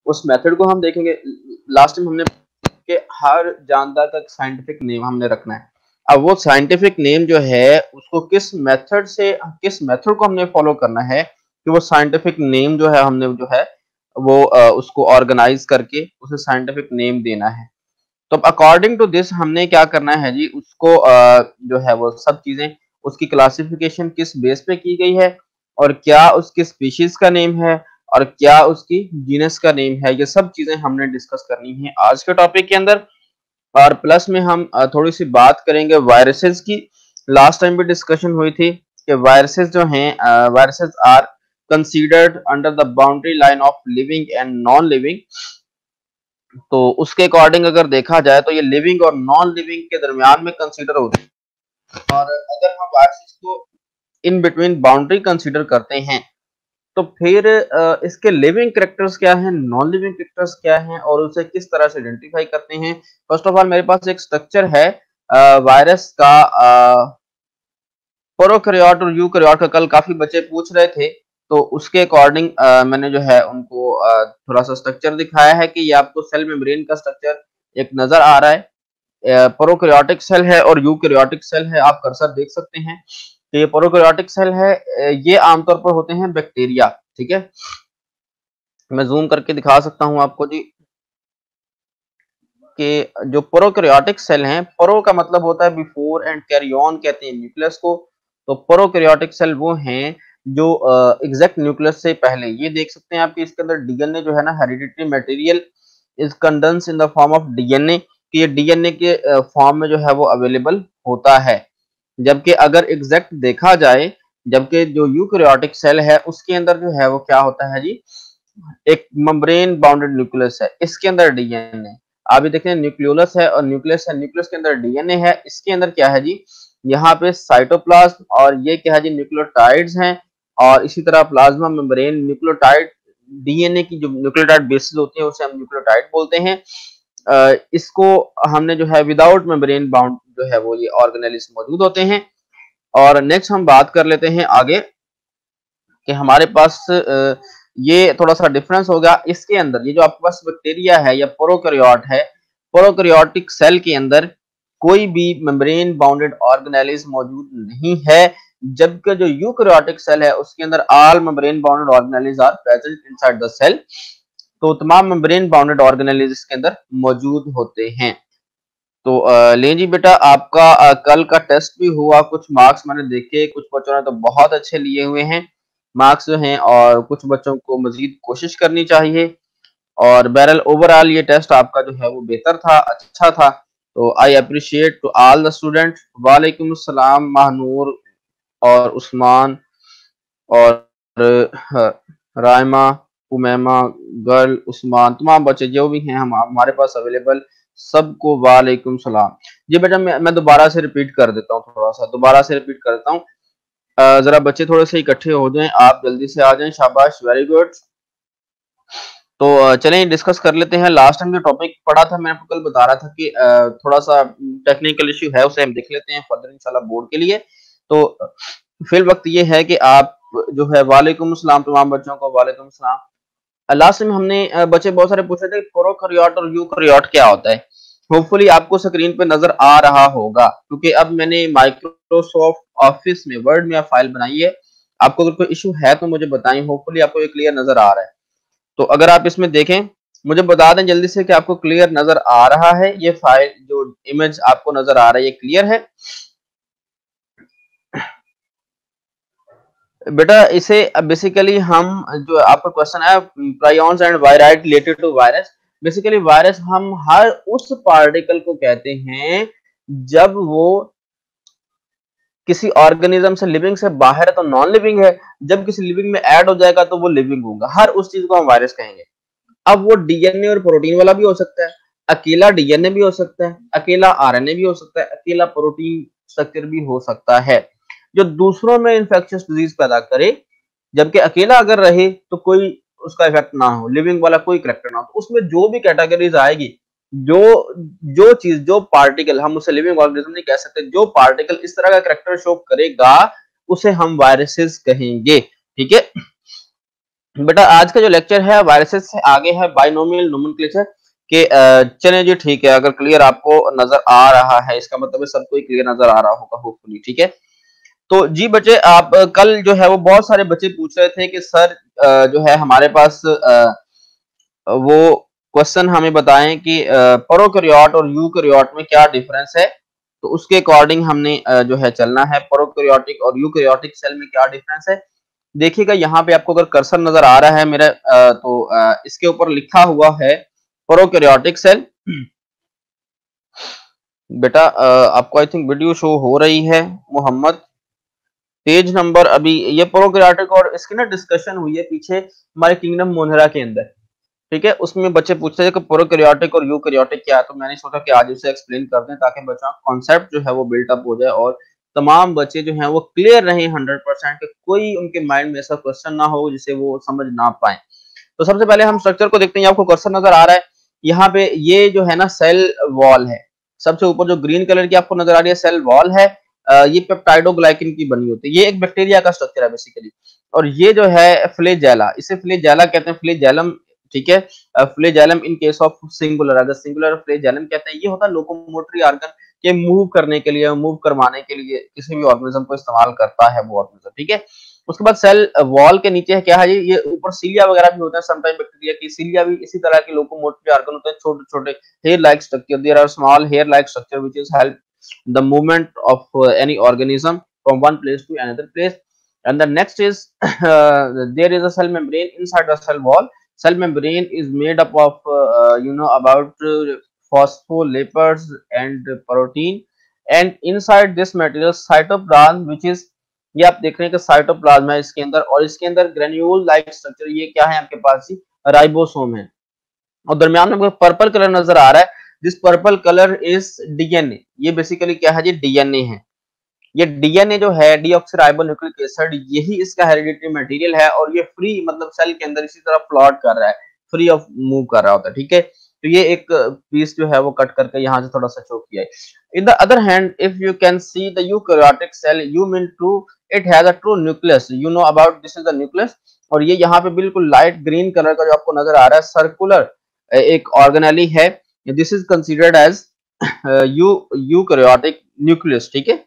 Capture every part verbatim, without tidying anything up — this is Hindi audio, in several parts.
उस मेथड को हम देखेंगे। लास्ट टाइम हमने कि हर जानदार का साइंटिफिक नेम हमने रखना है। अब वो साइंटिफिक नेम जो है उसको किस मेथड से किस मेथड को हमने फॉलो करना है कि वो साइंटिफिक नेम जो है हमने जो है वो आ, उसको ऑर्गेनाइज करके उसे साइंटिफिक नेम देना है। तो अकॉर्डिंग टू दिस हमने क्या करना है जी, उसको आ, जो है वो सब चीजें उसकी क्लासिफिकेशन किस बेस पे की गई है और क्या उसकी स्पीशीज का नेम है और क्या उसकी जीनस का नेम है, ये सब चीजें हमने डिस्कस करनी है आज के टॉपिक के अंदर। और प्लस में हम थोड़ी सी बात करेंगे वायरसेस की। लास्ट टाइम भी डिस्कशन हुई थी कि वायरसेस जो हैं, viruses are considered under the boundary line of living and non living. तो उसके अकॉर्डिंग अगर देखा जाए तो ये लिविंग और नॉन लिविंग के दरमियान में कंसीडर होते हैं। और अगर हम वायरसेस को इन बिटवीन बाउंड्री कंसीडर करते हैं तो फिर अ, इसके लिविंग कैरेक्टर्स क्या हैं, नॉन लिविंग कैरेक्टर्स क्या हैं और उसे किस तरह से आइडेंटिफाई करते हैं। फर्स्ट ऑफ ऑल मेरे पास एक स्ट्रक्चर है वायरस का, प्रोकैरियोट और यूकैरियोट का। कल काफी बच्चे पूछ रहे थे तो उसके अकॉर्डिंग मैंने जो है उनको अ, थोड़ा सा स्ट्रक्चर दिखाया है कि ये आपको सेल मेम्ब्रेन का स्ट्रक्चर एक नजर आ रहा है। प्रोकैरियोटिक सेल है और यूकैरियोटिक सेल है, आप कर्सर देख सकते हैं। तो ये प्रोकैरियोटिक सेल है, ये आमतौर पर होते हैं बैक्टीरिया। ठीक है, मैं जूम करके दिखा सकता हूं आपको जी कि जो प्रोकैरियोटिक सेल हैं, प्रो का मतलब होता है बिफोर एंड कैरी ऑन कहते हैं न्यूक्लियस को। तो प्रोकैरियोटिक सेल वो हैं जो एग्जैक्ट न्यूक्लियस से पहले, ये देख सकते हैं आपके इसके अंदर डीएनए जो है ना, hereditary material is condense in the form of DNA, कि ये डीएनए के फॉर्म में जो है वो अवेलेबल होता है। जबकि अगर एग्जैक्ट देखा जाए, जबकि जो यूकैरियोटिक सेल है उसके अंदर जो है वो क्या होता है जी, एक मेम्ब्रेन बाउंडेड न्यूक्लियस है, इसके अंदर डीएनए। आप भी देखें न्यूक्लियोलस है और न्यूक्लियस है, न्यूक्लियस के अंदर डीएनए है, इसके अंदर क्या है जी, यहाँ पे साइटोप्लाज्म और ये क्या है जी, न्यूक्लियोटाइड्स हैं। और इसी तरह प्लाज्मा मेम्ब्रेन न्यूक्लियोटाइड, डीएनए की जो न्यूक्लियोटाइड बेसिस होती है उसे हम न्यूक्लियोटाइड बोलते हैं। अ, इसको हमने जो है विदाउट मेम्ब्रेन बाउंड जो है वो ये ऑर्गेनेल्स मौजूद होते हैं। और नेक्स्ट हम बात कर लेते हैं आगे कि हमारे पास अ, ये थोड़ा सा डिफरेंस होगा इसके अंदर। ये जो आपके पास बैक्टीरिया है या प्रोकैरियोट है, प्रोकैरियोटिक सेल के अंदर कोई भी मेम्ब्रेन बाउंडेड ऑर्गेनेल्स मौजूद नहीं है, जबकि जो यूकैरियोटिक सेल है उसके अंदर all membrane bounded organelles are present inside the cell. तो तमाम मेम्ब्रेन बाउंडेड ऑर्गेनेल्स इसके अंदर मौजूद होते हैं। तो अ, ले जी बेटा, आपका अ, कल का टेस्ट भी हुआ, कुछ मार्क्स मैंने देखे, कुछ बच्चों ने तो बहुत अच्छे लिए हुए हैं मार्क्स जो हैं, और कुछ बच्चों को मजीद कोशिश करनी चाहिए। और बहरहाल ओवरऑल ये टेस्ट आपका जो है वो बेहतर था, अच्छा था। तो I appreciate to all the student. वालेकुम अस्सलाम महानूर और उस्मान और अ, रायमा, उमैमा, गर्ल, उस्मान, तमाम बच्चे जो भी हैं हम हमारे पास अवेलेबल, सबको वालेकुम सलाम। जी बेटा, मैं मैं दोबारा से रिपीट कर देता हूँ, थोड़ा सा दोबारा से रिपीट कर देता हूँ। अ, जरा बच्चे थोड़े से इकट्ठे हो जाएं, आप जल्दी से आ जाएं, शाबाश, वेरी गुड। तो अ, चलें डिस्कस कर लेते हैं। लास्ट टाइम जो टॉपिक पढ़ा था मैं आपको कल बता रहा था कि अ, थोड़ा सा टेक्निकल इश्यू है, उसे हम देख लेते हैं फर्दर इंशाल्लाह बोर्ड के लिए। तो फिल वक्त ये है कि आप जो है, वालेकुम अस्सलाम तमाम बच्चों को, वालेकुम अस्सलाम। लास्ट में हमने अ, बच्चे बहुत सारे पूछ रहे थे प्रोकैरियोट और यूकैरियोट क्या होता है। होपफुली आपको स्क्रीन पे नजर आ रहा होगा, क्योंकि अब मैंने माइक्रोसॉफ्ट ऑफिस में वर्ड में फाइल बनाई है। आपको अगर कोई इशू है तो मुझे बताएं, होपफुली आपको ये क्लियर नजर आ रहा है। तो अगर आप इसमें देखें, मुझे बता दें जल्दी से कि आपको क्लियर नजर आ रहा है, ये फाइल जो इमेज आपको नजर आ रहा है ये क्लियर है बेटा। इसे बेसिकली हम, जो आपका क्वेश्चन है prions and viroid related to virus, basically virus हम हर उस पार्टिकल को कहते हैं जब वो किसी ऑर्गेनिज्म से, लिविंग से बाहर है तो नॉन लिविंग है, जब किसी लिविंग में ऐड हो जाएगा तो वो लिविंग होगा। हर उस चीज को हम वायरस कहेंगे। अब वो डीएनए और प्रोटीन वाला भी हो सकता है, अकेला डीएनए भी हो सकता है, अकेला आरएनए भी हो सकता है, अकेला प्रोटीन स्ट्रक्चर भी हो सकता है, जो दूसरों में इंफेक्शियस डिजीज पैदा करे। जबकि अकेला अगर रहे तो कोई उसका इफेक्ट ना हो, लिविंग वाला कोई करेक्टर ना हो, तो उसमें जो भी कैटेगरीज आएगी, जो जो चीज, जो पार्टिकल, हम उसे लिविंग ऑर्गेनिज्म नहीं कह सकते, जो पार्टिकल इस तरह का करेक्टर शो करेगा उसे हम वायरसेस कहेंगे। ठीक है, बेटा आज का जो लेक्चर है वायरसेस से आगे है बाइनोमियल नोमेनक्लेचर के। चले जी ठीक है, अगर क्लियर आपको नजर आ रहा है इसका मतलब है सबको क्लियर नजर आ रहा होगा होपफुली। ठीक है, तो जी बच्चे आप अ, कल जो है वो बहुत सारे बच्चे पूछ रहे थे कि सर अ, जो है हमारे पास अ, वो क्वेश्चन हमें बताएं कि प्रोकैरियोट और यूकैरियोट में क्या डिफरेंस है। तो उसके अकॉर्डिंग हमने अ, जो है चलना है। प्रोकैरियोटिक और यूकैरियोटिक सेल में क्या डिफरेंस है देखिएगा। यहाँ पे आपको अगर कर्सर नजर आ रहा है मेरा अ, तो अ, इसके ऊपर लिखा हुआ है प्रोकैरियोटिक सेल। बेटा अ, आपको आई थिंक वीडियो शो हो रही है मोहम्मद। पेज नंबर अभी ये प्रोकैरियोटिक और इसकी ना डिस्कशन हुई है पीछे हमारे किंगडम मोनेरा के अंदर। ठीक है, उसमें बच्चे पूछते हैं कि प्रोकैरियोटिक और यूकैरियोटिक क्या है, तो मैंने सोचा कि आज इसे एक्सप्लेन कर दें ताकि बच्चों का कॉन्सेप्ट जो है वो बिल्टअप हो जाए और तमाम बच्चे जो हैं वो क्लियर रहें हंड्रेड परसेंट, कि कोई उनके माइंड में ऐसा क्वेश्चन ना हो जिसे वो समझ ना पाए। तो सबसे पहले हम स्ट्रक्चर को देखते हैं। आपको क्वेश्चन नजर आ रहा है यहाँ पे, ये जो है ना सेल वॉल है। सबसे ऊपर जो ग्रीन कलर की आपको नजर आ रही है सेल वॉल है। अ, ये पेप्टाइडोग्लाइकिन की बनी होती है। ये एक बैक्टीरिया का स्ट्रक्चर है बेसिकली। और ये जो है फ्लैजेला, इसे फ्लैजेला कहते हैं, फ्लैजेलम। ठीक है, flagellum in case of singular, अगर सिंगुलर फ्लैजेलम कहते हैं। ये होता है लोकोमोटरी ऑर्गन के मूव करने के लिए, मूव करवाने के लिए किसी भी ऑर्गेनिज्म को इस्तेमाल करता है वो ऑर्गेनिज्म। ठीक है, उसके बाद सेल वॉल के नीचे है क्या है, ये ऊपर सीलिया वगैरह भी होते हैं। समटाइम बैक्टीरिया की सीलिया भी इसी तरह के लोकोमोटरी ऑर्गन होते हैं, छोटे छोटे hair like structure. There are small hair like structure which is help the movement of any organism from one place to another place. And the next is uh, there is a cell membrane inside the cell wall. Cell membrane is made up of uh, uh, you know about uh, phospholipids and protein, and inside this material cytoplasm which is, ये आप देख रहे हैं कि साइटोप्लाज्म है इसके अंदर, और इसके अंदर ग्रेन्यूल लाइक स्ट्रक्चर, ये क्या है आपके पास जी, राइबोसोम है। और दरमियान में पर्पल कलर नजर आ रहा है, this purple colour is DNA. ये बेसिकली क्या है जी, डीएनए है। ये डीएनए जो है डीऑक्सीराइबोन्यूक्लिक एसिड, यही इसका हेरिडिटरी मटेरियल है, और ये फ्री मतलब सेल के अंदर इसी तरह प्लॉट कर रहा है, फ्री ऑफ मूव कर रहा होता है। ठीक है, तो ये एक पीस जो है वो कट करके यहाँ से थोड़ा सा शो किया है। In the other hand if you can see the eukaryotic cell, you mean to it has a true nucleus, you know about this is the nucleus. और ये यहाँ पे बिल्कुल लाइट ग्रीन कलर का जो आपको नजर आ रहा है सर्कुलर एक ऑर्गेनेली है, this is considered as you eukaryotic nucleus. ठीक है,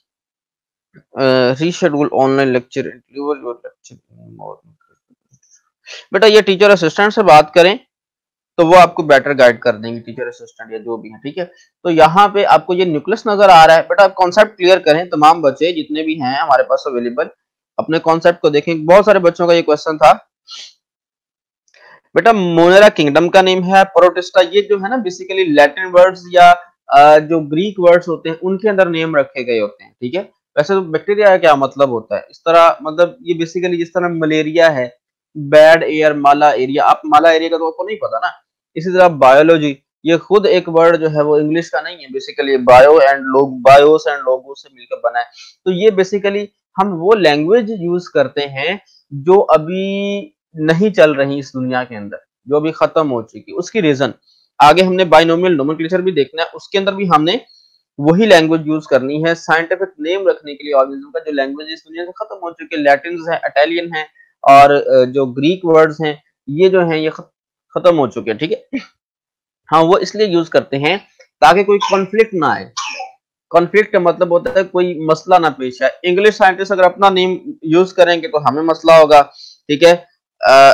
reschedule online lecture, deliver your lecture morning. बेटा ये टीचर असिस्टेंट से बात करें तो वो आपको बेटर गाइड कर देंगे, टीचर असिस्टेंट या जो भी है। ठीक है, तो यहाँ पे आपको ये न्यूक्लियस नजर आ रहा है। बेटा आप कॉन्सेप्ट क्लियर करें, तमाम बच्चे जितने भी हैं हमारे पास अवेलेबल, अपने कॉन्सेप्ट को देखें। बहुत सारे बच्चों का ये क्वेश्चन था। बेटा मोनेरा किंगडम का नेम है, प्रोटिस्टा ये जो है ना बेसिकली लैटिन वर्ड्स या अ, जो ग्रीक वर्ड्स होते हैं उनके अंदर नेम रखे गए होते हैं। ठीक है, वैसे तो बैक्टीरिया का क्या मतलब होता है इस तरह, मतलब ये बेसिकली जिस तरह मलेरिया है, बैड एयर, माला एरिया, आप माला एरिया का तो आपको नहीं पता ना। इसी तरह बायोलॉजी, ये खुद एक वर्ड जो है वो इंग्लिश का नहीं है, basically bio and log, bios and logos से मिलकर बना है। तो ये बेसिकली हम वो लैंग्वेज यूज करते हैं जो अभी नहीं चल रही इस दुनिया के अंदर, जो अभी खत्म हो चुकी। उसकी रीजन आगे हमने बाइनोमियल नोमेनक्लेचर भी देखना है, उसके अंदर भी हमने वही लैंग्वेज यूज करनी है साइंटिफिक नेम रखने के लिए ऑर्गेनिज्म का। जो लैंग्वेज इस दुनिया से खत्म हो चुकी है, लैटिन है, इटालियन है, और जो ग्रीक वर्ड्स हैं ये जो है ये खत्म हो चुके हैं। ठीक है, हाँ वो इसलिए यूज करते हैं ताकि कोई कॉन्फ्लिक्ट ना आए। कॉन्फ्लिक्ट का मतलब होता है कोई मसला ना पेश आए। इंग्लिश साइंटिस्ट अगर अपना नेम यूज करेंगे तो हमें मसला होगा। ठीक है, आ,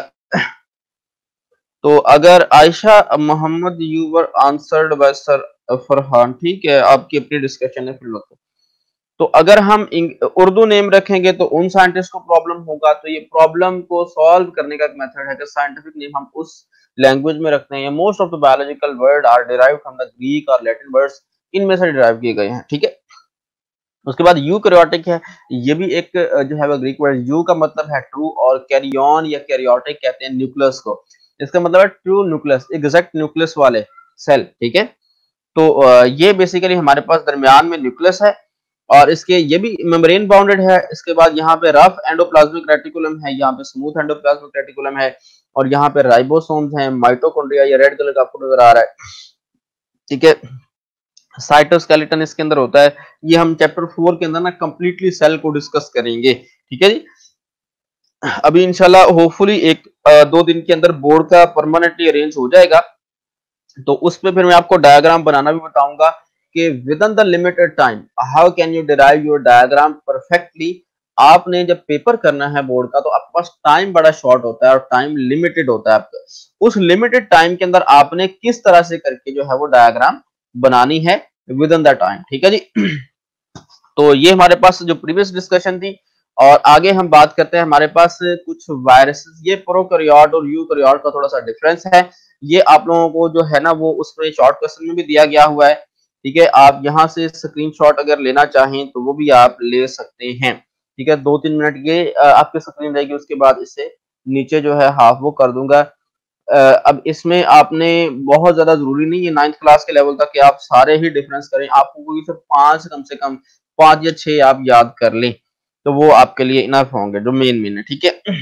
तो अगर Ayesha Mohammad you were answered by sir Farhan, ठीक है आपकी अपनी डिस्कशन है फिर। तो अगर हम उर्दू नेम रखेंगे तो उन साइंटिस्ट को प्रॉब्लम होगा। तो ये प्रॉब्लम को सॉल्व करने का एक मेथड है कि साइंटिफिक नेम हम उस लैंग्वेज में रखते हैं। Most of the biological word are derived from the Greek और लैटिन वर्ड्स, इनमें से डिराइव किए गए हैं। ठीक है, उसके बाद यूकैरियोटिक है, ये भी एक जो है वो ग्रीक वर्ड, यू का मतलब है ट्रू, और कैरियन या कैरियोटिक कहते हैं न्यूक्लियस को। इसका मतलब है ट्रू न्यूक्लियस, एग्जैक्ट न्यूक्लियस वाले सेल। ठीक है, तो ये बेसिकली हमारे पास दरमियान में न्यूक्लियस है, और इसके ये भी मेम्ब्रेन बाउंडेड है। इसके बाद यहाँ पे रफ एंडोप्लाज्मिक रेटिकुलम है, यहाँ पे स्मूथ एंडोप्लाज्मिक रेटिकुलम है, और यहाँ पे राइबोसोम्स हैं, माइटोकॉन्ड्रिया, ये रेड कलर का आपको नजर आ रहा है। ठीक है, साइटोस्केलेटन इसके अंदर होता है। ये हम चैप्टर फोर के अंदर ना कंप्लीटली सेल को डिस्कस करेंगे। ठीक है जी, अभी इंशाल्लाह होपफुली एक अ, दो दिन के अंदर बोर्ड का परमानेंटली अरेंज हो जाएगा। तो उस पे फिर मैं आपको डायग्राम बनाना भी बताऊंगा कि within the limited time how can you derive your diagram perfectly. आपने जब पेपर करना है बोर्ड का तो आपके पास टाइम बड़ा शॉर्ट होता है और टाइम लिमिटेड होता है आपका। उस लिमिटेड टाइम के अंदर आपने किस तरह से करके जो है वो डायग्राम बनानी है विद इन द टाइम, ठीक है जी। तो ये हमारे पास जो प्रीवियस डिस्कशन थी और आगे हम बात करते हैं हमारे पास कुछ वायरसेस। ये प्रोकैरियोट और यूकैरियोट का थोड़ा सा डिफरेंस है। ये आप लोगों को जो है ना वो उसमें शॉर्ट क्वेश्चन में भी दिया गया हुआ है, ठीक है। आप यहाँ से स्क्रीनशॉट अगर लेना चाहें तो वो भी आप ले सकते हैं, ठीक है। दो तीन मिनट ये अ, आपकी स्क्रीन रहेगी, उसके बाद इससे नीचे जो है हाफ वो कर दूंगा। अ, अब इसमें आपने बहुत ज्यादा जरूरी नहीं है नाइन्थ क्लास के लेवल तक कि आप सारे ही डिफरेंस करें। आपको कोई सिर्फ पांच कम से कम पांच या छह आप याद कर लें तो वो आपके लिए इनफ होंगे जो मेन मेन है, ठीक है।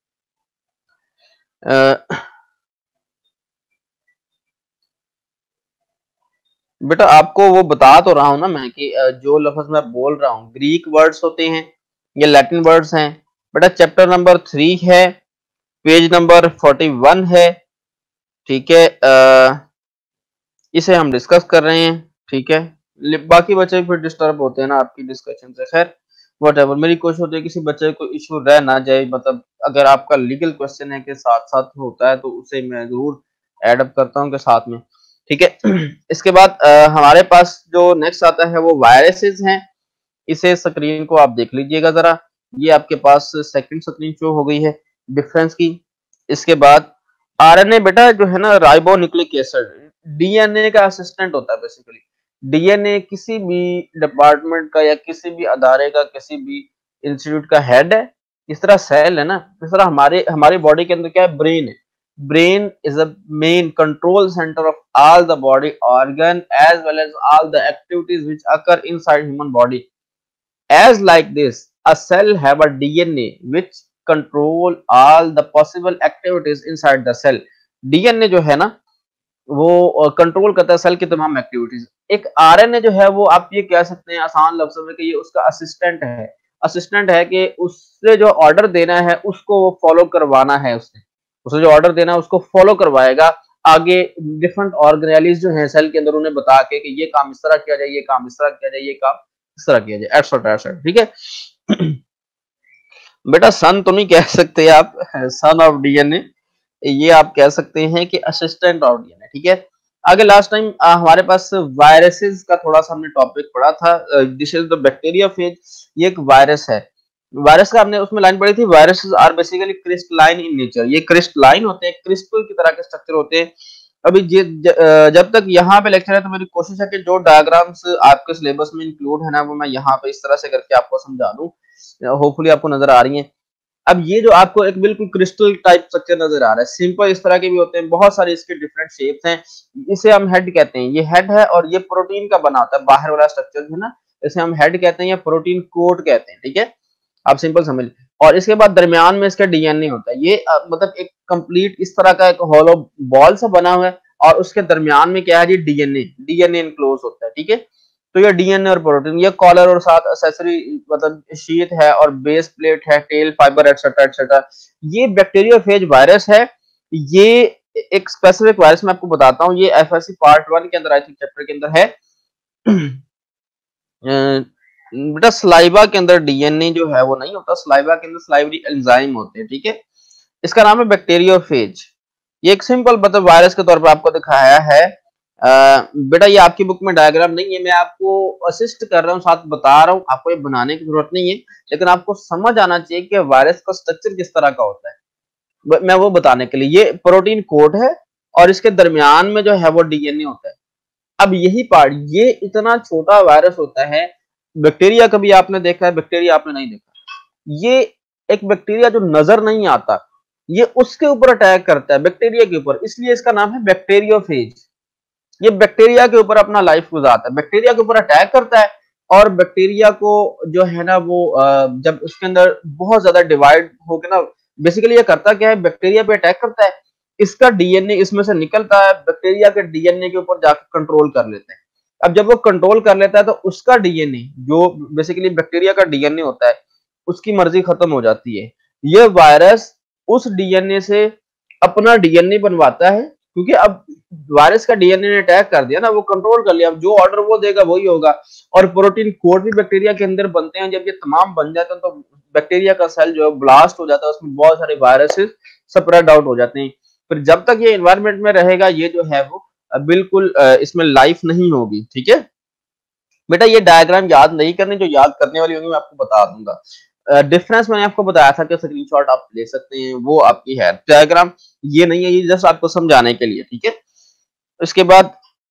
अ, बेटा आपको वो बता तो रहा हूं ना मैं कि अ, जो लफ्ज मैं बोल रहा हूँ ग्रीक वर्ड्स होते हैं, ये लैटिन वर्ड्स हैं। बेटा चैप्टर नंबर थ्री है, पेज नंबर फोर्टी वन है, ठीक है। अ, इसे हम डिस्कस कर रहे हैं, ठीक है। लि- बाकी बच्चे फिर डिस्टर्ब होते हैं ना आपकी डिस्कशन से। खैर वट एवर, मेरी कोशिश होती है किसी बच्चे को इशू रह ना जाए। मतलब अगर आपका लीगल क्वेश्चन है के साथ साथ होता है तो उसे मैं जरूर एडअप करता हूँ के साथ में, ठीक है। इसके बाद अ, हमारे पास जो नेक्स्ट आता है वो वायरसेस हैं। इसे स्क्रीन को आप देख लीजिएगा जरा। ये आपके पास सेकंड स्क्रीन शो हो गई है डिफरेंस की। इसके बाद आरएनए बेटा जो है ना राइबोन्यूक्लिक एसिड, डीएनए का असिस्टेंट होता है बेसिकली। डीएनए किसी भी डिपार्टमेंट का या किसी भी अदारे का, किसी भी इंस्टीट्यूट का हेड है। इस तरह सेल है ना, इस तरह हमारे हमारी बॉडी के अंदर क्या है, ब्रेन है। Brain is a main control centre of all the body organ as well as all the activities which occur inside human body. As like this, a cell have a D N A which control all the possible activities inside the cell. D N A जो है ना वो कंट्रोल करता है सेल की तमाम एक्टिविटीज। एक आरएनए जो है वो आप ये कह सकते हैं आसान लफ्जों में कि ये उसका असिस्टेंट है। असिस्टेंट है कि उससे जो ऑर्डर देना है उसको वो फॉलो करवाना है। उसने उसे जो ऑर्डर देना है उसको फॉलो करवाएगा। आगे डिफरेंट ऑर्गेनेलिज जो है सेल के अंदर उन्हें बता के कि ये काम इस तरह किया जाए, ये काम इस तरह किया जाए, ये काम इस तरह किया जाए, एटसेट्रा एटसेट्रा, ठीक है। बेटा सन तो नहीं कह सकते आप, सन ऑफ डीएनए, ये आप कह सकते हैं कि असिस्टेंट ऑफ डीएनए, ठीक है। आगे लास्ट टाइम हमारे पास वायरसेस का थोड़ा सा हमने टॉपिक पढ़ा था। This is the bacteria phage. ये एक वायरस है। वायरस का हमने उसमें लाइन पढ़ी थी, viruses are basically crystalline in nature. ये क्रिस्टलाइन होते हैं, क्रिस्टल की तरह के स्ट्रक्चर होते हैं। अभी ज, ज, अ, जब तक यहाँ पे लेक्चर है तो मेरी कोशिश है कि जो डायग्राम्स आपके सिलेबस में इंक्लूड है ना वो मैं यहाँ पे इस तरह से करके आपको समझा दूं। होपफुली आपको नजर आ रही है। अब ये जो आपको एक बिल्कुल क्रिस्टल टाइप स्ट्रक्चर नजर आ रहा है, सिंपल इस तरह के भी होते हैं, बहुत सारे इसके डिफरेंट शेप्स हैं। इसे हम हेड कहते हैं, ये हेड है और ये प्रोटीन का बना होता है बाहर वाला स्ट्रक्चर है ना, इसे हम हेड कहते हैं या प्रोटीन कोट कहते हैं, ठीक है। आप सिंपल समझ। और इसके बाद दरमियान में इसका डीएनए होता है। ये अ, मतलब एक कंप्लीट इस तरह का एक होलो बॉल सा बना हुआ है और उसके दरमियान में क्या है जी, डीएनए डीएनए इनक्लोज होता है, ठीक है। तो ये डीएनए और प्रोटीन, ये कॉलर और साथ एक्सेसरी मतलब शीट है और बेस प्लेट है, टेल फाइबर एटसेट्रा एटसेट्रा। ये बैक्टीरियोफेज वायरस है। ये एक स्पेसिफिक वायरस मैं आपको बताता हूँ। ये एफएससी पार्ट वन के अंदर आई थिंक चैप्टर के अंदर है। बेटा स्लाइवा के अंदर डीएनए जो है वो नहीं होता, स्लाइवा के अंदर स्लाइवरी एंजाइम होते हैं, ठीक है। इसका नाम है बैक्टीरियोफेज। ये एक सिंपल मतलब वायरस के तौर पर आपको दिखाया है। आ, बेटा ये आपकी बुक में डायग्राम नहीं है, मैं आपको असिस्ट कर रहा हूँ, साथ बता रहा हूँ, आपको ये बनाने की जरूरत नहीं है। लेकिन आपको समझ आना चाहिए कि वायरस का स्ट्रक्चर किस तरह का होता है। मैं वो बताने के लिए, ये प्रोटीन कोड है और इसके दरमियान में जो है वो डीएनए होता है। अब यही पार्ट, ये इतना छोटा वायरस होता है। बैक्टीरिया कभी आपने देखा है? बैक्टीरिया आपने नहीं देखा। ये एक बैक्टीरिया जो नजर नहीं आता, ये उसके ऊपर अटैक करता है, बैक्टीरिया के ऊपर, इसलिए इसका नाम है बैक्टीरियोफेज। ये बैक्टीरिया के ऊपर अपना लाइफ गुजारता है, बैक्टीरिया के ऊपर अटैक करता है। और बैक्टीरिया को जो है ना वो जब उसके अंदर बहुत ज्यादा डिवाइड होकर ना, बेसिकली ये करता क्या है, बैक्टीरिया पे अटैक करता है। इसका डीएनए इसमें से निकलता है, बैक्टीरिया के डीएनए के ऊपर जाकर कंट्रोल कर लेते हैं। अब जब वो कंट्रोल कर लेता है तो उसका डीएनए जो बेसिकली बैक्टीरिया का डीएनए होता है, उसकी मर्जी खत्म हो जाती है। ये वायरस उस डीएनए से अपना डीएनए बनवाता है, क्योंकि अब वायरस का डीएनए ने अटैक कर दिया ना, वो कंट्रोल कर लिया, अब जो ऑर्डर वो देगा वही होगा। और प्रोटीन कोड भी बैक्टीरिया के अंदर बनते हैं, जब ये तमाम बन जाते हैं तो बैक्टीरिया का सेल जो है ब्लास्ट हो जाता है, उसमें बहुत सारे वायरसेस स्प्रेड आउट हो जाते हैं। फिर जब तक ये एनवायरनमेंट में रहेगा, ये जो है वो बिल्कुल इसमें लाइफ नहीं होगी। ठीक है बेटा, ये डायग्राम याद नहीं करने, जो याद करने वाली होंगी मैं आपको बता दूंगा। डिफरेंस मैंने आपको बताया था कि स्क्रीनशॉट आप ले सकते हैं, वो आपकी है। डायग्राम ये नहीं है, ये जस्ट आपको समझाने के लिए। ठीक है, उसके बाद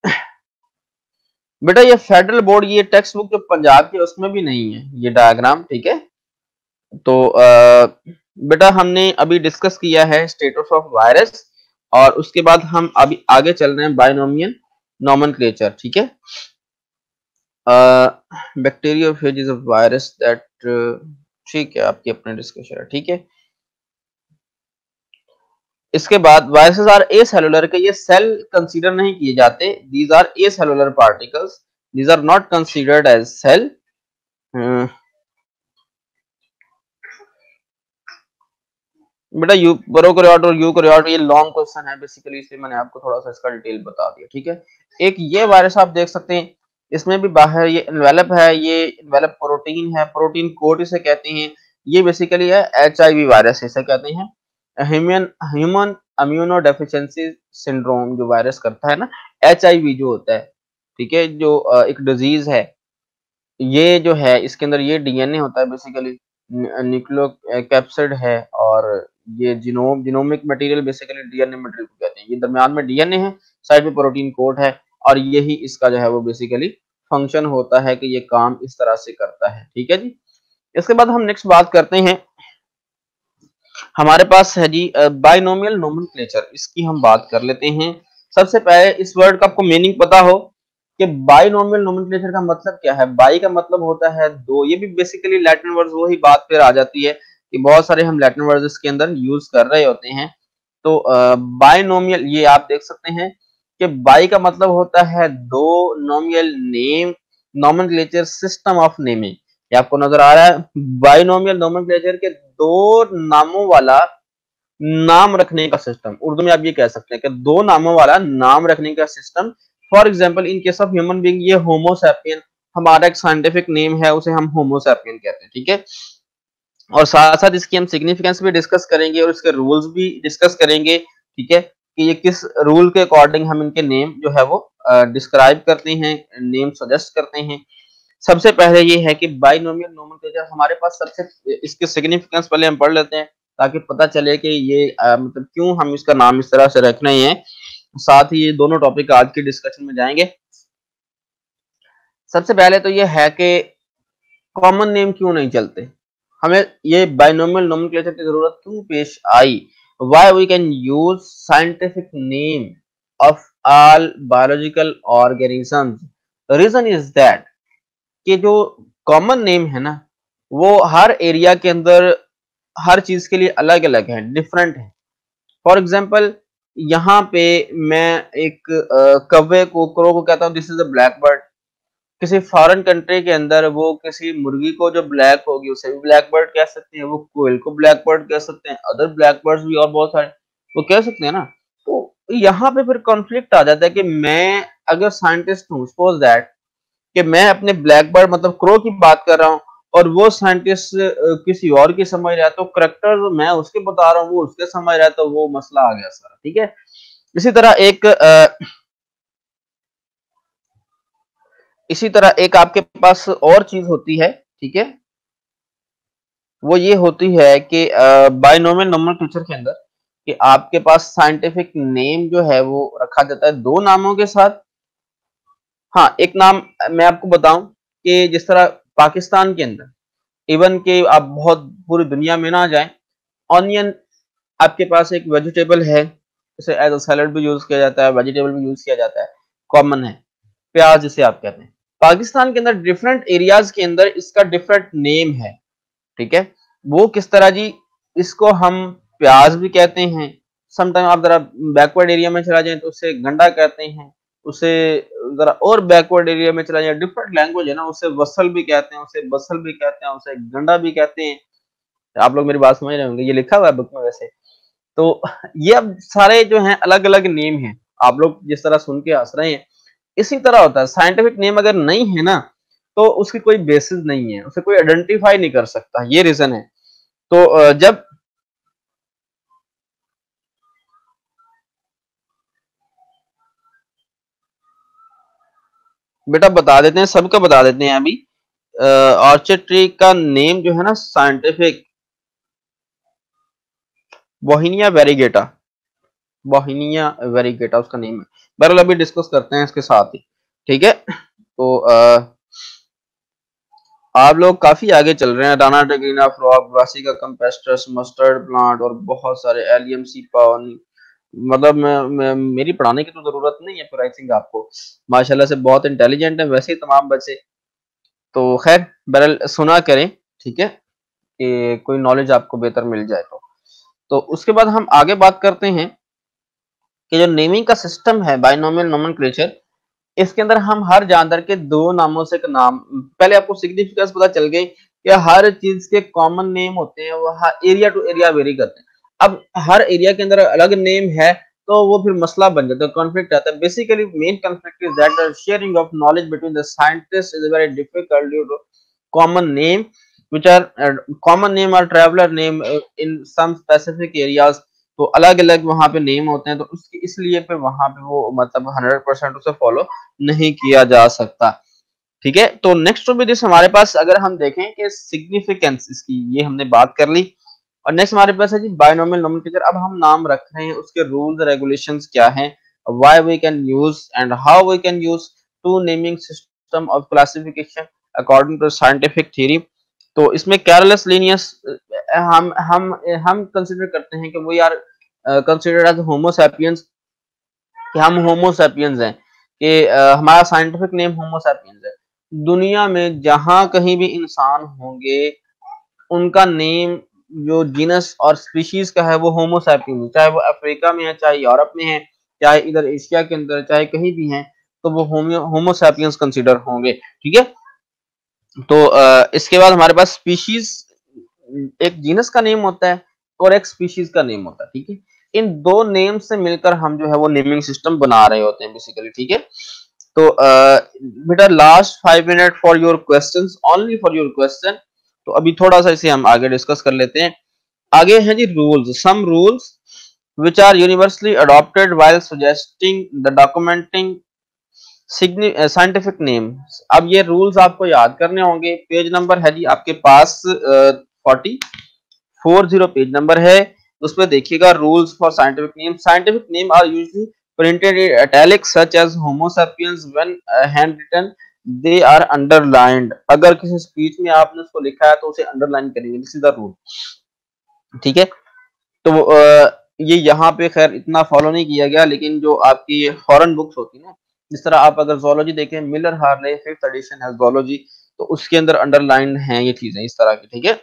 बेटा ये फेडरल बोर्ड, ये टेक्स्ट बुक जो पंजाब की उसमें भी नहीं है ये डायग्राम। ठीक है, तो आ, बेटा हमने अभी डिस्कस किया है स्टेटस ऑफ वायरस, और उसके बाद हम अभी आगे चल रहे हैं बाइनोमियल नोमेनक्लेचर। ठीक है, bacteria phages of virus that, ठीक है, आपकी अपनी डिस्कशन है। ठीक है, इसके बाद वायरसेस आर ए सेलुलर, के ये सेल कंसीडर नहीं किए जाते। These are a cellular particles, these are not considered as cell. बेटा यू प्रोकैरियोट और यूकैरियोट, ये लॉन्ग क्वेश्चन है बेसिकली, इसलिए मैंने आपको थोड़ा सा इसका डिटेल बता दिया। ठीक है, एक ये वायरस आप देख सकते हैं, इसमें भी बाहर ये एनवेलप है, ये एनवेलप प्रोटीन है, प्रोटीन कोड इसे कहते हैं। ये बेसिकली है एचआईवी वायरस, इसे कहते हैं human human immuno deficiency syndrome, जो वायरस करता है ना, एचआईवी जो होता है। ठीक है, जो एक डिजीज है, ये जो है इसके अंदर ये डीएनए होता है बेसिकली, न्यूक्लियो कैप्सिड है, और ये genome genomic material basically DNA material को कहते हैं। ये दरमियान में डीएनए है, साइड में प्रोटीन कोड है, और यही इसका जो है वो बेसिकली फंक्शन होता है कि ये काम इस तरह से करता है। ठीक है जी, इसके बाद हम नेक्स्ट बात करते हैं, हमारे पास है जी बाइनोमियल नोमेनक्लेचर, इसकी हम बात कर लेते हैं। सबसे पहले इस वर्ड का आपको मीनिंग पता हो कि बाइनोमियल नोमेनक्लेचर का मतलब क्या है। बाई का मतलब होता है दो, ये भी बेसिकली लैटिन वर्ड्स, वही बात फिर आ जाती है कि बहुत सारे हम लैटिन वर्ड्स इसके अंदर यूज कर रहे होते हैं। तो बाइनोमियल ये आप देख सकते हैं कि बाई का मतलब होता है दो, नोमियल name, nomenclature system of naming. ये आपको नजर आ रहा है, बाइनोमियल नोमेनक्लेचर के दो नामों वाला नाम रखने का सिस्टम। उर्दू में आप ये कह सकते हैं कि दो नामों वाला नाम रखने का system. For example in case of human being, ये होमो सैपियन हमारा एक साइंटिफिक नेम है, उसे हम होमो सैपियन कहते हैं। ठीक है, और साथ साथ इसकी हम सिग्निफिकेंस भी डिस्कस करेंगे और इसके रूल्स भी डिस्कस करेंगे। ठीक है, कि ये किस रूल के अकॉर्डिंग हम इनके नेम जो है वो डिस्क्राइब करते हैं, नेम सजेस्ट करते हैं। सबसे पहले ये है कि बाइनोमियल नोमेनक्लेचर हमारे पास, सबसे इसके सिग्निफिकेंस पहले हम पढ़ लेते हैं ताकि पता चले कि ये आ, मतलब क्यों हम इसका नाम इस तरह से रख रहे हैं। साथ ही ये दोनों टॉपिक आज के डिस्कशन में जाएंगे। सबसे पहले तो ये है कि कॉमन नेम क्यों नहीं चलते, हमें ये बाइनोमियल नोमेनक्लेचर की जरूरत क्यों पेश आई। Why we can use scientific name of all biological organisms. Reason is that कि जो कॉमन नेम है ना, वो हर एरिया के अंदर हर चीज के लिए अलग अलग है, डिफरेंट है। फॉर एग्जाम्पल यहाँ पे मैं एक कौवे को, क्रो को कहता हूँ this is a black bird. किसी फॉरेन कंट्री के अंदर वो किसी मुर्गी को जो ब्लैक होगी उसे भी ब्लैक बर्ड कह सकते हैं, वो कोयल को ब्लैक बर्ड कह सकते हैं, अदर ब्लैक बर्ड्स भी और बहुत सारे वो कह सकते हैं ना। तो यहाँ पे फिर कॉन्फ्लिक्ट आ जाता है कि मैं अगर साइंटिस्ट हूँ, सपोज दैट कि मैं अपने ब्लैक बर्ड मतलब क्रो की बात कर रहा हूँ, और वो साइंटिस्ट किसी और की समझ रहा है, तो करेक्टर मैं उसके बता रहा हूँ, वो उसके समझ रहा है, तो वो मसला आ गया सारा। ठीक है, इसी तरह एक आ, इसी तरह एक आपके पास और चीज होती है। ठीक है, वो ये होती है कि बाइनोमियल नोमेनक्लेचर के अंदर कि आपके पास साइंटिफिक नेम जो है वो रखा जाता है दो नामों के साथ। हाँ, एक नाम मैं आपको बताऊं कि जिस तरह पाकिस्तान के अंदर, इवन के आप बहुत पूरी दुनिया में ना जाएं, ऑनियन आपके पास एक वेजिटेबल है, इसे एज अ सैलड भी यूज किया जाता है, वेजिटेबल भी यूज किया जाता है, कॉमन है। प्याज जिसे आप कहते हैं, पाकिस्तान के अंदर डिफरेंट एरियाज के अंदर इसका डिफरेंट नेम है। ठीक है, वो किस तरह जी, इसको हम प्याज भी कहते हैं, समटाइम आप जरा बैकवर्ड एरिया में चला जाए तो उसे गंडा कहते हैं, उसे जरा और बैकवर्ड एरिया में चला जाए, डिफरेंट लैंग्वेज है ना, उसे वसल भी कहते हैं, उसे बसल भी कहते हैं, उसे गंडा भी कहते हैं। आप लोग मेरी बात समझ रहे होंगे, ये लिखा हुआ है बुक में वैसे। तो ये अब सारे जो हैं अलग-अलग नेम हैं। आप लोग जिस तरह सुन के हँस रहे हैं, इसी तरह होता है। साइंटिफिक नेम अगर नहीं है ना, तो उसकी कोई बेसिस नहीं है, उसे कोई आइडेंटिफाई नहीं कर सकता, ये रीज़न है। तो अ, जब बेटा बता देते हैं, सबका बता देते हैं अभी। अ, ऑर्चिड ट्री का नेम जो है ना साइंटिफिक, बोहिनिया वेरीगेटा, बोहिनिया वेरीगेटा उसका नेम है। बहरहाल अभी डिस्कस करते हैं इसके साथ ही, ठीक है। तो अ, आप लोग काफी आगे चल रहे हैं। डाना टेग्रीना frog, brassica campestris, mustard plant और बहुत सारे एलियम सीपॉन। मतलब मैं, मैं मेरी पढ़ाने की तो जरूरत नहीं है फिर, आई थिंक आपको माशाल्लाह से बहुत इंटेलिजेंट है वैसे ही तमाम बच्चे। तो खैर बहरहाल सुना करें, ठीक है, कि कोई नॉलेज आपको बेहतर मिल जाए तो। तो उसके बाद हम आगे बात करते हैं कि जो नेमिंग का सिस्टम है बाइनोमियल नोमेनक्लेचर, इसके अंदर हम हर जानदार के दो नामों से एक नाम, पहले आपको सिग्निफिकेंस पता चल गई कि हर चीज के कॉमन नेम होते हैं, वो एरिया टू एरिया वेरी करते हैं। अब हर एरिया के अंदर अलग नेम है, तो वो फिर मसला बन जाता है, कॉन्फ्लिक्ट आता है। Basically main conflict is that the sharing of knowledge between the scientist is very difficult due to common name which are uh, common name or traveler name uh, in some specific areas। तो अलग अलग वहां पे नेम होते हैं, तो उसकी इसलिए फिर वहां पे वो मतलब हंड्रेड परसेंट उसे फॉलो नहीं किया जा सकता, ठीक है। तो नेक्स्ट टू बी दिस हमारे पास अगर हम देखें कि सिग्निफिकेंस इसकी, ये हमने बात कर ली। और नेक्स्ट हमारे पास है जी बायनोमियल नोमेनक्लेचर। अब हम नाम रख रहे हैं, उसके रूल्स रेगुलेशंस क्या हैं, why we can use and how we can use two naming system of classification according to scientific theory. तो इसमें कैरोलस लिनियस हम हम हम कंसीडर करते हैं कि वो यार कंसीडर्ड एज होमो सैपियंस, कि हम होमो सैपियंस हैं, कि अ, हमारा साइंटिफिक नेम होमो सैपियंस है। दुनिया में जहां कहीं भी इंसान होंगे, उनका नेम जो जीनस और स्पीशीज का है वो होमो सैपियंस, चाहे वो अफ्रीका में है, चाहे यूरोप में है, चाहे इधर एशिया के अंदर, चाहे कहीं भी हैं, तो वो होमो होमो सैपियंस कंसीडर होंगे, ठीक है। तो अ, इसके बाद हमारे पास स्पीशीज, एक जीनस का नेम होता है और एक स्पीशीज का नेम होता है, ठीक है। इन दो नेम से मिलकर हम जो है वो नेमिंग सिस्टम बना रहे होते हैं बेसिकली, ठीक है। तो अ, बेटा last five minute for your questions, only for your question. तो अभी थोड़ा सा इसे हम आगे डिस्कस कर लेते हैं। आगे है जी rules, some rules which are universally adopted while suggesting the documenting scientific name. अब ये रूल्स आपको याद करने होंगे। पेज नंबर है जी आपके पास forty four zero page number है, उसमें देखिएगा rules for scientific name. Scientific name are usually printed in italic such as homo sapiens when hand written they are underlined. अगर किसी स्पीच में आपने उसको लिखा है तो उसे अंडरलाइन करेंगे, दिस इज द रूल, ठीक है। तो अ, ये यहाँ पे खैर इतना फॉलो नहीं किया गया, लेकिन जो आपकी फॉरेन बुक्स होती है ना, जिस तरह आप अगर ज़ूलॉजी देखें, मिलर हार्ले फिफ्थ एडिशन है ज़ूलॉजी, तो उसके अंदर अंडरलाइन हैं ये चीजें इस तरह की, ठीक है।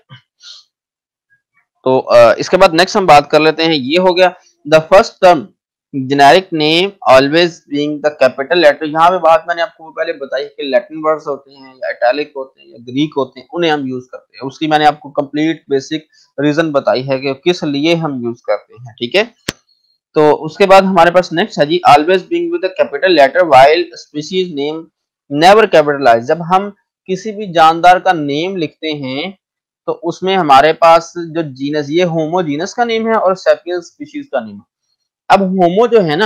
तो अ, इसके बाद नेक्स्ट हम बात कर लेते हैं, ये हो गया the first term generic name always being the capital letter. यहाँ पे बात मैंने आपको पहले बताई कि लैटिन वर्ड्स होते हैं या इटैलिक होते हैं या ग्रीक होते हैं, उन्हें हम यूज करते हैं। उसकी मैंने आपको कंप्लीट बेसिक रीजन बताई है कि किस लिए हम यूज करते हैं, ठीक है। तो उसके बाद हमारे पास नेक्स्ट है जी always being with the capital letter while species name never capitalise. जब हम किसी भी जानदार का नेम लिखते हैं, तो उसमें हमारे पास जो जीनस, ये होमो जीनस का नेम है और सैपियंस स्पीशीज का नेम है। अब होमो जो है ना,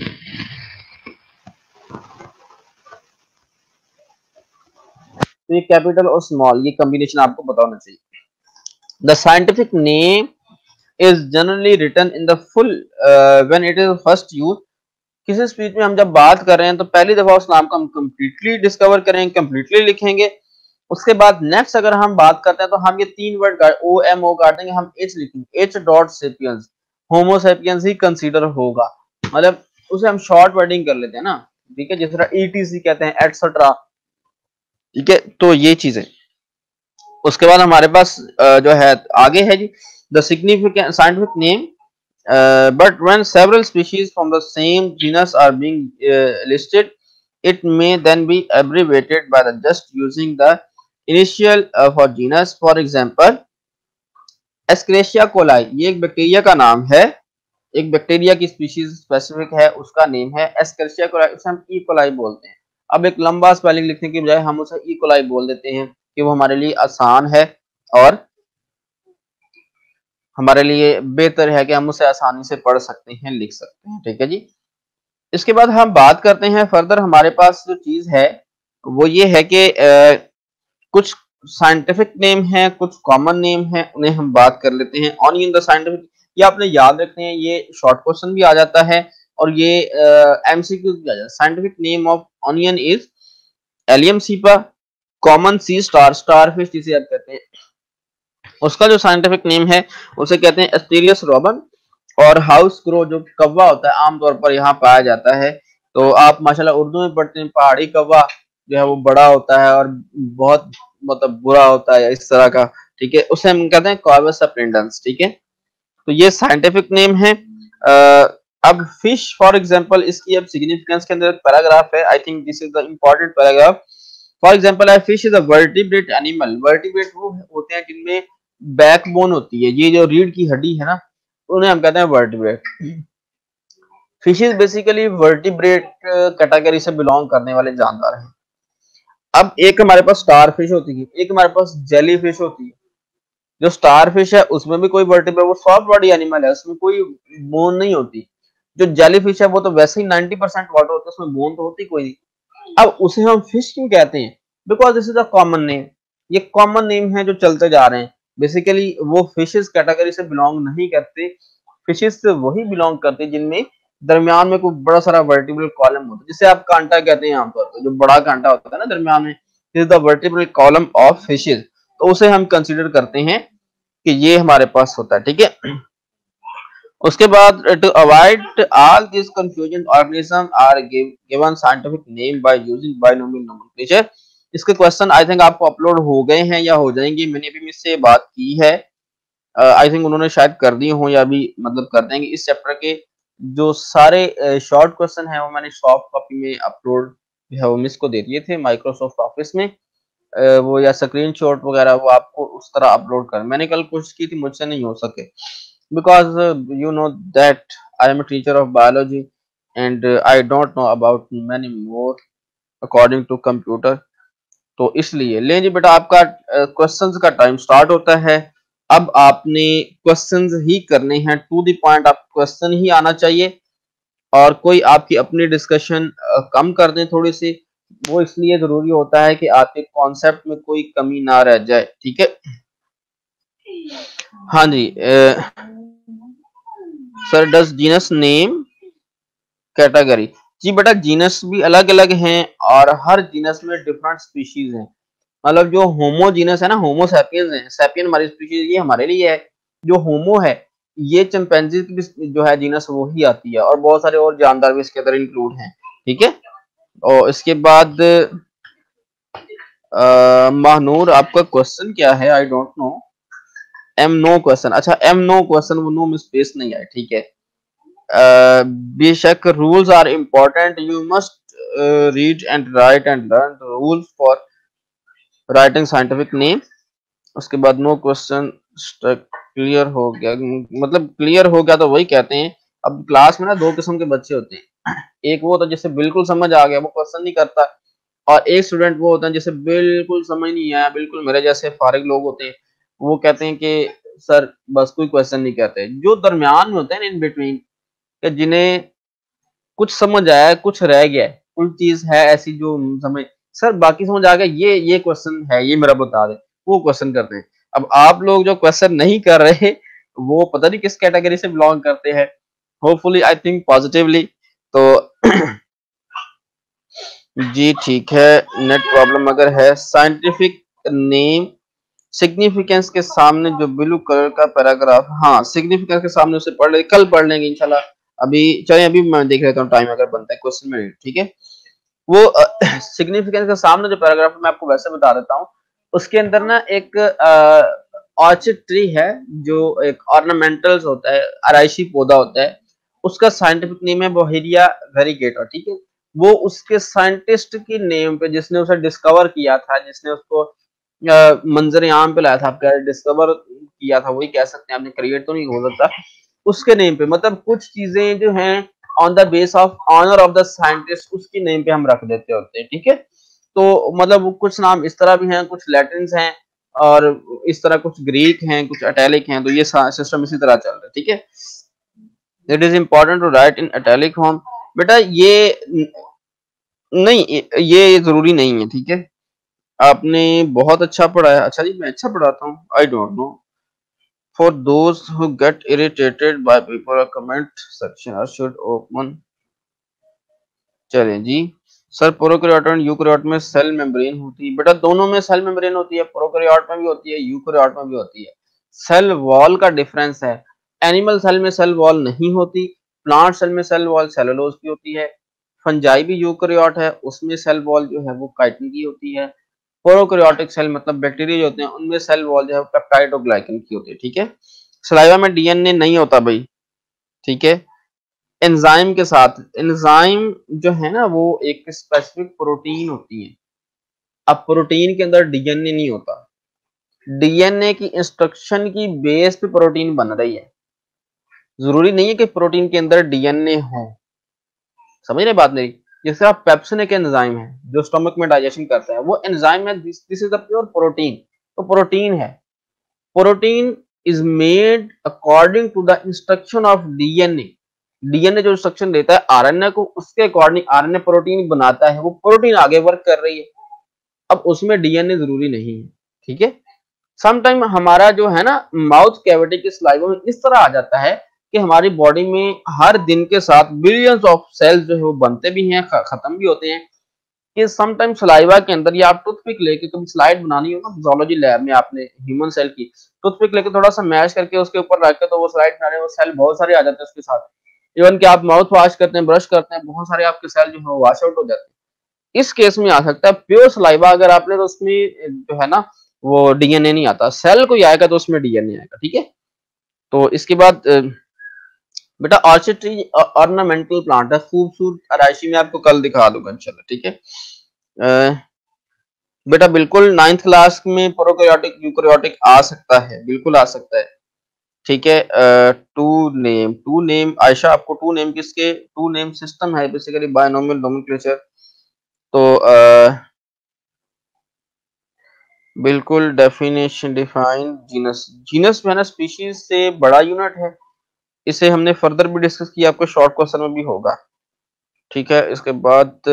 तो ये कैपिटल और स्मॉल, ये कॉम्बिनेशन आपको पता होना चाहिए। The scientific name is generally written in the full when it is first use. किसी स्पीच में हम जब बात कर रहे हैं तो पहली दफा उस नाम को हम कंप्लीटली डिस्कवर करेंगे, कंप्लीटली लिखेंगे। उसके बाद नेक्स्ट अगर हम बात करते हैं तो हम ये तीन वर्ड ओ एम ओ काट देंगे, हम एच लिखेंगे, H dot sapiens, homo sapiens ही कंसीडर होगा। मतलब उसे हम शॉर्ट वर्डिंग कर लेते हैं ना, ठीक है, जिस तरह ईटीसी कहते हैं, एटसेट्रा, ठीक है। तो ये चीजें, उसके बाद हमारे पास अ, जो है आगे है जी the significant scientific name but when several species from the same genus are being listed it may then be abbreviated by the just using the initial uh, for genus। for example Escherichia coli ये एक बैक्टीरिया का नाम है, एक बैक्टीरिया की स्पीशीज स्पेसिफिक है, उसका नेम है एस्क्रेशिया कोलाई, उसे हम ई कोलाई बोलते हैं। अब एक लंबा स्पेलिंग लिखने की बजाय हम उसे ई कोलाई बोल देते हैं कि वो हमारे लिए आसान है और हमारे लिए बेहतर है कि हम उसे आसानी से पढ़ सकते हैं, लिख सकते हैं। ठीक है जी। इसके बाद हम बात करते हैं फर्दर, हमारे पास जो चीज है वो ये है कि कुछ साइंटिफिक नेम है, कुछ कॉमन नेम है, उन्हें हम बात कर लेते हैं। ऑनियन द साइंटिफिक, ये आपने याद रखते हैं, ये शॉर्ट क्वेश्चन भी आ जाता है और ये एमसीक्यू भी आ जाता है। Scientific name of onion is allium cepa, common sea star starfish जिसे आप कहते हैं, उसका जो साइंटिफिक नेम है उसे कहते हैं एस्टेरियस रोबन। और हाउस क्रो जो कौवा होता है आमतौर पर यहाँ पाया जाता है, तो आप माशाल्लाह उर्दू में पढ़ते हैं पहाड़ी कौवा जो है वो बड़ा होता है और बहुत मतलब बुरा होता है इस तरह का। ठीक है, उसे हम कहते हैं कॉर्वस अप्रेंडेंस। ठीक है, तो ये साइंटिफिक नेम है। आ, अब फिश फॉर एग्जांपल, इसकी अब सिग्निफिकेंस के अंदर एक पैराग्राफ है, I think this is the important paragraph. For example है fish is a vertebrate animal. Vertebrate वो होते हैं जिनमें बैकबोन होती है, ये जो रीढ़ की हड्डी है ना, उन्हें हम कहते हैं vertebrate. Fishes basically vertebrate category से बिलोंग करने वाले जानवर हैं। अब एक हमारे पास स्टार फिश होती है, एक हमारे पास जेली फिश होती है। जो स्टार फिश है उसमें भी कोई वर्टिब्रेट, वो सॉफ्ट बॉडी एनिमल है, उसमें कोई बोन नहीं होती। जो जेली फिश है वो तो वैसे ही नाइंटी परसेंट वाटर होता है, उसमें बोन तो होती कोई नहीं। अब उसे हम फिश क्यों कहते हैं? Because this is a common name, ये कॉमन नेम है जो चलते जा रहे हैं। बेसिकली वो फिशेस कैटेगरी से बिलोंग नहीं करते, फिशेस से वही बिलोंग करते हैं जिनमें दरमियान में कोई बड़ा सारा वर्टिब्रल कॉलम होता है, जिसे आप कांटा कहते हैं आमतौर पर, जो बड़ा कांटा होता है ना दरमियान में, this is the vertebral column of fishes, तो उसे हम कंसीडर करते हैं कि ये हमारे पास होता है। ठीक है, उसके बाद to avoid all this confusion organism are given scientific name by using binomial nomenclature. इसके क्वेश्चन आई थिंक आपको अपलोड हो गए हैं या हो जाएंगे, मैंने भी इससे बात की है, आई uh, थिंक उन्होंने शायद कर दी हो या भी मतलब कर देंगे। इस चैप्टर के जो सारे शॉर्ट uh, क्वेश्चन हैं वो मैंने सॉफ्ट कॉपी में अपलोड जो है वो मिस को दे दिए थे माइक्रोसॉफ्ट ऑफिस में, uh, वो या स्क्रीन शॉट वगैरह वो आपको उस तरह अपलोड कर, मैंने कल कोशिश की थी, मुझसे नहीं हो सके because uh, you know that I am a teacher of biology and uh, I don't know about many more according to computer, तो इसलिए ले जी बेटा आपका क्वेश्चंस uh, का टाइम स्टार्ट होता है। अब आपने क्वेश्चंस ही करने हैं, टू द पॉइंट, आप क्वेश्चन ही आना चाहिए और कोई आपकी अपनी डिस्कशन uh, कम कर दें थोड़ी सी, वो इसलिए जरूरी होता है कि आपके कॉन्सेप्ट में कोई कमी ना रह जाए। ठीक है, हाँ जी sir, does genus name category, जी बेटा जीनस भी अलग अलग हैं और हर जीनस में डिफरेंट स्पीशीज हैं। मतलब जो होमो जीनस है ना, होमो सैपियंस है, सैपियन हमारी स्पीशीज ये हमारे लिए है, जो होमो है ये चिंपैंजी की जो है जीनस वो ही आती है और बहुत सारे और जानदार भी इसके अंदर इंक्लूड हैं। ठीक है, और इसके बाद महानूर आपका क्वेश्चन क्या है? I don't know, M no question, अच्छा एम नो क्वेश्चन, वो नो में स्पेस नहीं है। ठीक है, बेशक rules are important, you must read and write and learn rules for writing scientific name. उसके बाद नो क्वेश्चन क्लियर हो गया, मतलब क्लियर हो गया तो वही कहते हैं। अब क्लास में ना दो किस्म के बच्चे होते हैं, एक वो होता है जिसे बिल्कुल समझ आ गया वो क्वेश्चन नहीं करता, और एक स्टूडेंट वो होता है जिसे बिल्कुल समझ नहीं आया, बिल्कुल मेरे जैसे फारिग लोग होते हैं, वो कहते हैं कि सर बस कोई क्वेश्चन नहीं करते। जो दरमियान में होते हैं इन बिटवीन, जिन्हें कुछ समझ आया कुछ रह गया, कोई चीज है ऐसी जो समझ, सर बाकी समझ आ गया, ये ये क्वेश्चन है ये मेरा बता दे, वो क्वेश्चन करते हैं। अब आप लोग जो क्वेश्चन नहीं कर रहे वो पता नहीं किस कैटेगरी से बिलोंग करते हैं, होपफुली आई थिंक पॉजिटिवली। तो जी ठीक है, नेट प्रॉब्लम अगर है, साइंटिफिक नेम सिग्निफिकेंस के सामने जो ब्लू कलर का पैराग्राफ, हाँ सिग्निफिकेंस के सामने उसे पढ़ ले, कल पढ़ लेंगे इंशाल्लाह। अभी चलिए अभी मैं देख लेता हूँ टाइम अगर बनता है क्वेश्चन में। ठीक है, वो सिग्निफिकेंस के सामने जो पैराग्राफ मैं आपको वैसे बता देता हूँ, उसके अंदर ना एक ऑर्चिड ट्री है जो एक ऑर्नामेंटल्स होता है, आराइशी पौधा होता है, उसका साइंटिफिक नेम है बोहेरिया वेरीगेटा। ठीक है, वो उसके साइंटिस्ट की नेम पे, जिसने उसे डिस्कवर किया था, जिसने उसको मंजर आम पे लाया था, आपका डिस्कवर किया था वही कह सकते हैं, आपने क्रिएट तो नहीं हो सकता उसके नेम पे, मतलब कुछ चीजें जो हैं on the base of honour of the scientist उसकी नेम पे हम रख देते होते हैं, ठीक है। तो मतलब कुछ नाम इस तरह भी हैं, कुछ लैटिन्स हैं और इस तरह कुछ ग्रीक हैं, कुछ इटैलिक हैं, तो ये सिस्टम इसी तरह चल रहा है, ठीक है। It is important to write in italic form. बेटा ये नहीं, ये जरूरी नहीं है, ठीक है। आपने बहुत अच्छा पढ़ाया। अच्छा जी, मैं अच्छा पढ़ाता हूँ, I don't know. For those who get irritated by people or comment section or should open। चलें जी। सर प्रोकैरियोट और यूकैरियोट में सेल मेम्ब्रेन होती है। बेटा दोनों में सेल मेम्ब्रेन होती है, प्रोकैरियोट में भी होती है, यूकैरियोट में भी होती है। सेल वॉल का डिफरेंस है। एनिमल सेल में सेल वॉल नहीं होती, प्लांट सेल में सेल वॉल सेलुलोज की होती है। फंजाई भी यूकैरियोट है, उसमें सेल वॉल जो है वो काइटिन की होती है। प्रोकैरियोटिक सेल मतलब बैक्टीरिया जो होते हैं उनमें सेल वॉल जो है पेप्टाइड और ग्लाइकन की होती है, ठीक है। सलाइवा में डीएनए नहीं होता भाई, ठीक है। एंजाइम के साथ, एंजाइम जो है ना वो एक स्पेसिफिक प्रोटीन होती है। अब प्रोटीन के अंदर डीएनए नहीं होता, डीएनए की इंस्ट्रक्शन की बेस पे प्रोटीन बन रही है। जरूरी नहीं है कि प्रोटीन के अंदर डीएनए हो, समझ रहे बात मेरी। जैसे आप पेप्सिन एक एंजाइम है जो स्टमक में डाइजेशन करता है, वो एंजाइम है, this this is the pure protein. तो प्रोटीन है, protein is made according to the instruction of DNA. DNA जो इंस्ट्रक्शन देता है आरएनए को, उसके अकॉर्डिंग आरएनए प्रोटीन बनाता है, वो प्रोटीन आगे वर्क कर रही है। अब उसमें डीएनए जरूरी नहीं है, ठीक है। समटाइम हमारा जो है ना माउथ कैविटी के सलाइवा में इस तरह आ जाता है कि हमारी बॉडी में हर दिन के साथ बिलियंस ऑफ सेल्स जो है वो बनते भी हैं, खत्म भी होते हैं। कि समटाइम सलाइवा के अंदर, या आप टूथपिक लेके कभी स्लाइड बनानी हो ना फिजियोलॉजी लैब में आपने ह्यूमन सेल की, टूथपिक लेके थोड़ा सा मैश करके उसके ऊपर रख के तो वो स्लाइड बना रहे, वो सेल बहुत सारे आ जाते हैं उसके साथ। इवन कि आप माउथ वॉश करते हैं, ब्रश करते हैं, बहुत सारे आपके सेल जो है वॉश आउट हो जाते हैं। इस केस में आ सकता है प्योर सलाइवा अगर आपने, तो उसमें जो है ना वो डीएनए नहीं आता, सेल कोई आएगा तो उसमें डीएनए आएगा, ठीक है। तो इसके बाद बेटा ऑर्चिड ट्री ऑर्नामेंटल प्लांट है, खूबसूरत आराइशी में आपको कल दिखा दूंगा इंशाल्लाह, ठीक है। बेटा बिल्कुल नाइन्थ क्लास में प्रोकैरियोटिक यूकैरियोटिक आ सकता है, बिल्कुल आ सकता है, ठीक है। Two name, two name Ayesha, आपको टू नेम किसके, टू नेम सिस्टम है बेसिकली बायनोमियल नोमेनक्लेचर। तो uh, बिल्कुल डेफिनेशन डिफाइन जीनस, जीनस जो है ना स्पीशीज से बड़ा यूनिट है, इसे हमने फर्दर भी डिस्कस किया, आपको शॉर्ट क्वेश्चन में भी होगा, ठीक है। इसके बाद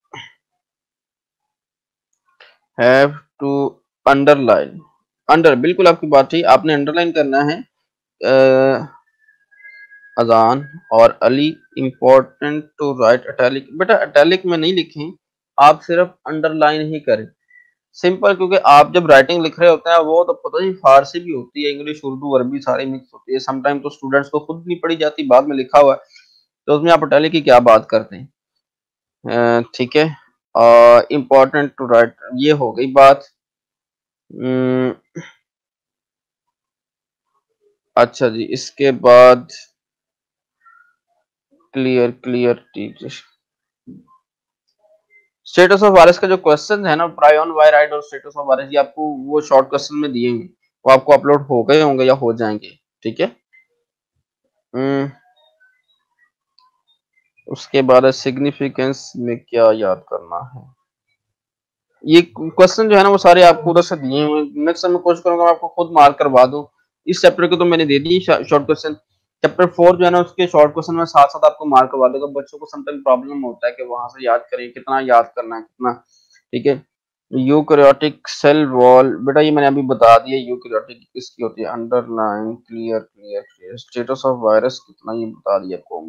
हैव टू अंडरलाइन, अंडर बिल्कुल आपकी बात ठीक, आपने अंडरलाइन करना है। uh, अजान और Ali important to write italic. बेटा इटैलिक में नहीं लिखें, आप सिर्फ अंडरलाइन ही करें, सिंपल। क्योंकि आप जब राइटिंग लिख रहे होते हैं वो तो पता ही फारसी भी होती है, इंग्लिश उर्दू अरबी सारी मिक्स होती है, समटाइम तो स्टूडेंट्स को खुद नहीं पढ़ी जाती, बाद में लिखा हुआ है, तो उसमें आप इटैलिक की क्या बात करते हैं, ठीक है। इम्पोर्टेंट टू राइट, ये हो गई बात। अच्छा जी, इसके बाद clear clear teacher, status of virus का जो क्वेश्चन है ना, प्रायोन वायराइड और स्टेटस ऑफ वायरस, ये आपको वो शॉर्ट क्वेश्चन में दिए हैं, वो आपको अपलोड हो गए होंगे या हो जाएंगे, ठीक है। उसके बाद सिग्निफिकेंस में क्या याद करना है, ये क्वेश्चन जो है ना वो सारे आपको उधर से दिए हुए, नेक्स्ट टाइम मैं कोशिश करूंगा आपको खुद मार्क करवा दूं। इस चैप्टर के तो मैंने दे दी शॉर्ट क्वेश्चन, चैप्टर फोर जो है ना उसके शॉर्ट क्वेश्चन में साथ साथ आपको मार्क करवा दूंगा। बच्चों को समटाइम प्रॉब्लम होता है कि वहां से याद करें, कितना याद करना है कितना, ठीक है। यूकैरियोटिक सेल वॉल, बेटा ये मैंने अभी बता दिया, यूकैरियोटिक किसकी होती है, underline clear clear, status of virus कितना ये बता दिया आपको।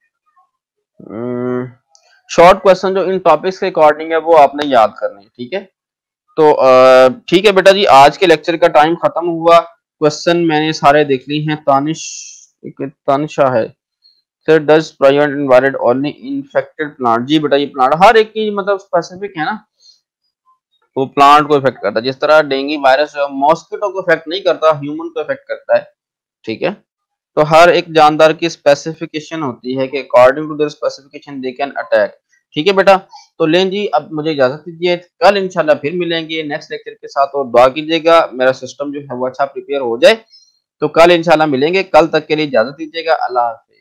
शॉर्ट क्वेश्चन जो इन टॉपिक्स के अकॉर्डिंग है वो आपने याद करने हैं, ठीक है। तो ठीक है बेटा जी, आज के लेक्चर का टाइम खत्म हुआ, क्वेश्चन मैंने सारे देख लिए हैं। तानिश, तानिशा है, sir does prion environment only infected plant, जी बेटा ये प्लांट हर एक की मतलब स्पेसिफिक है ना, वो प्लांट को इफेक्ट करता है। जिस तरह डेंगू वायरस मॉस्किटो को इफेक्ट नहीं करता, ह्यूमन को इफेक्ट करता है, ठीक है। तो हर एक जानदार की स्पेसिफिकेशन होती है कि according to their specification they can attack, ठीक है बेटा। तो लें जी, अब मुझे इजाजत दीजिए, कल इंशाल्लाह फिर मिलेंगे नेक्स्ट लेक्चर के साथ, और दुआ कीजिएगा मेरा सिस्टम जो है वो अच्छा प्रिपेयर हो जाए। तो कल इंशाल्लाह मिलेंगे, कल तक के लिए इजाज़त दीजिएगा। अल्लाह हाफ़िज़।